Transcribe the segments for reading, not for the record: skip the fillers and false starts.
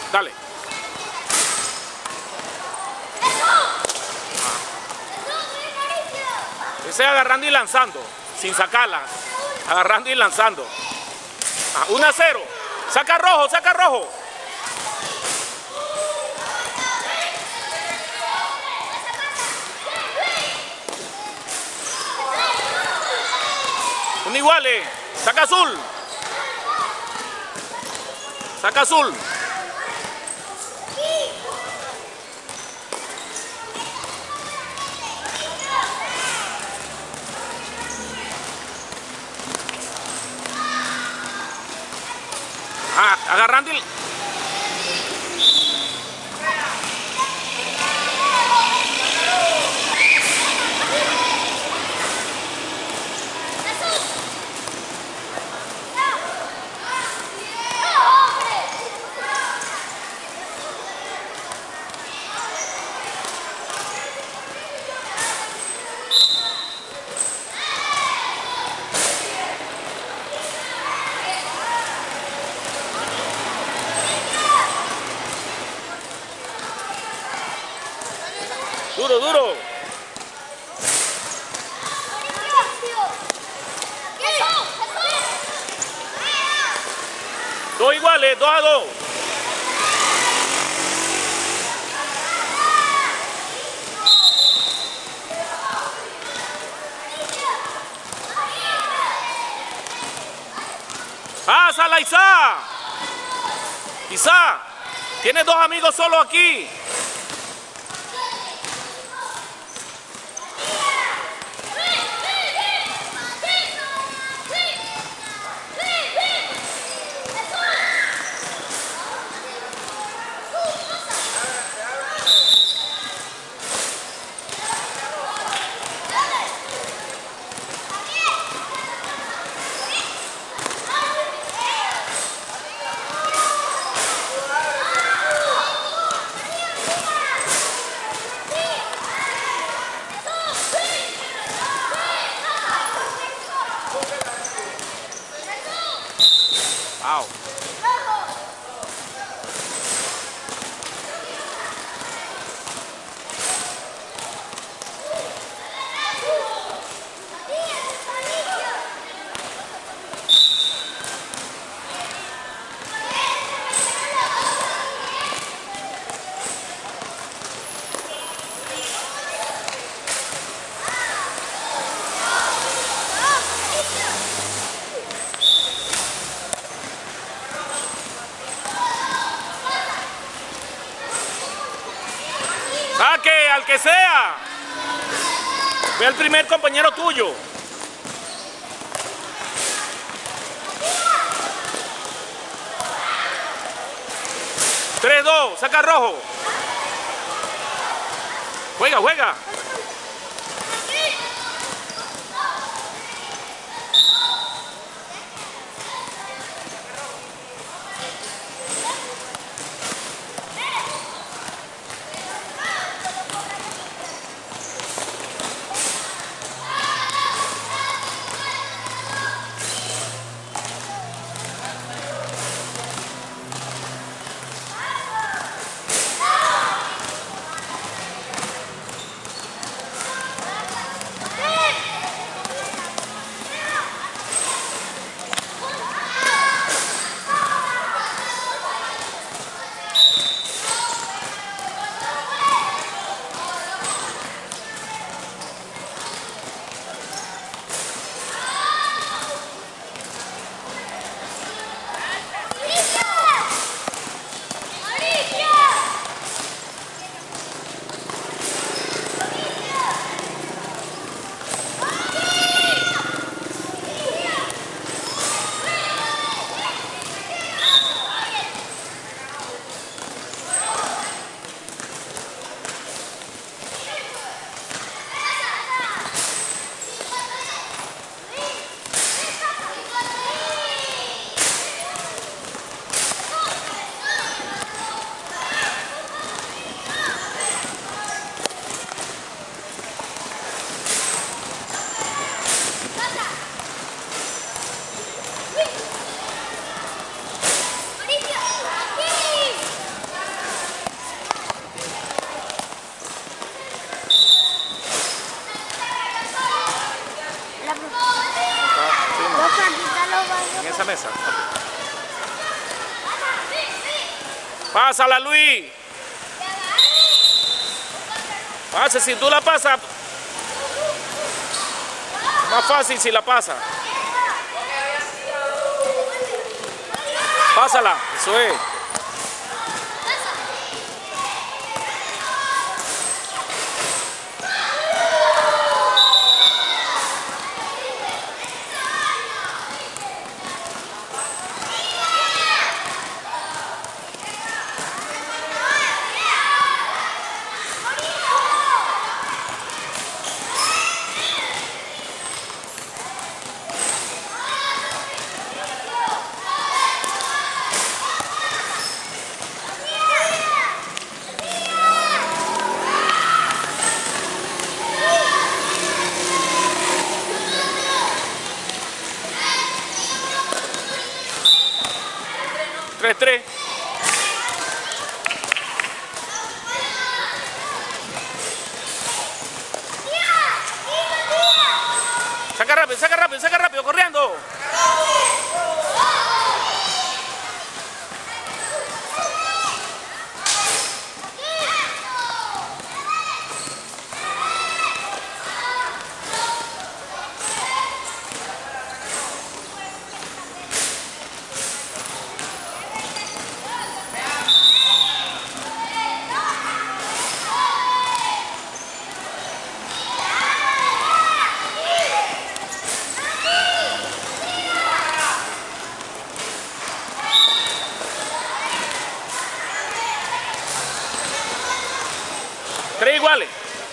Dale. Ese agarrando y lanzando, sin sacarla. Agarrando y lanzando. 1-0. Saca rojo, saca rojo. Un iguales. Saca azul. Saca azul. Agarrando y... Duro, duro. Dos iguales, 2-2. ¡Pásala, Isa! Isa, tienes dos amigos solo aquí. Wow. ¡Saque al que sea! Ve al primer compañero tuyo. ¡3-2! ¡Saca rojo! ¡Juega, juega! Pásala, Luis. Pase, si tú la pasas. Más fácil si la pasa. Pásala, eso es. Tres. Saca rápido, corriendo. Tres iguales.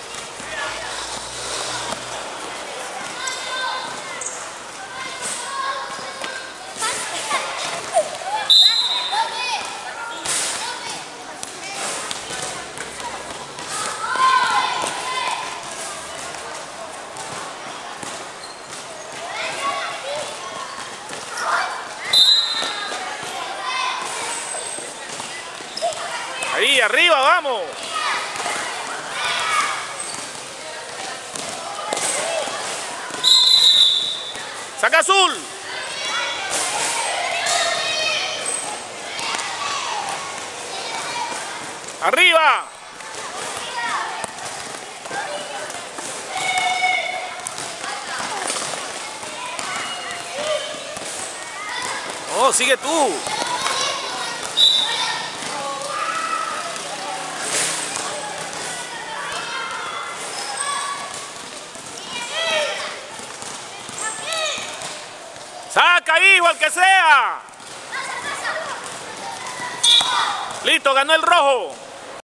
Ahí, arriba, vamos. Saca azul. Arriba. Oh, sigue tú. Saca, hijo, el que sea. Listo, ganó el rojo.